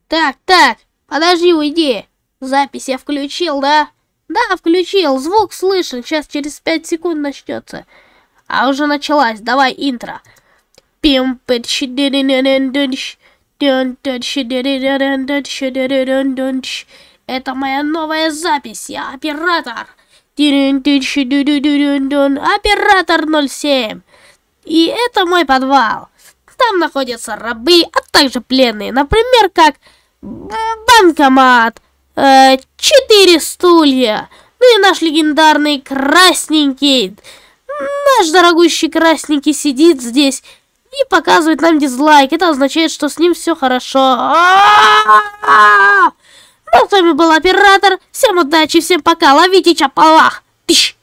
Так, подожди, уйди. Запись я включил, да? Да, включил, звук слышен, сейчас через 5 секунд начнется. А уже началась, давай интро. Это моя новая запись, я оператор. Оператор 07. И это мой подвал. Там находятся рабы, а также пленные. Например, как банкомат, 4 стулья. Ну и наш легендарный красненький. Наш дорогущий красненький сидит здесь и показывает нам дизлайк. Это означает, что с ним все хорошо. Ну, с вами был оператор. Всем удачи, всем пока. Ловите чапалах. Тыщ.